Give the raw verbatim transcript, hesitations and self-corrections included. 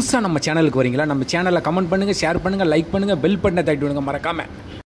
புதுசாக நம்ம சேனலுக்கு வரீங்களா, நம்ம சேனலை கமெண்ட் பண்ணுங்கள், ஷேர் பண்ணுங்கள், லைக் பண்ணுங்கள், பெல் பட்டனை தட்டி விடுங்க மறக்காமல்.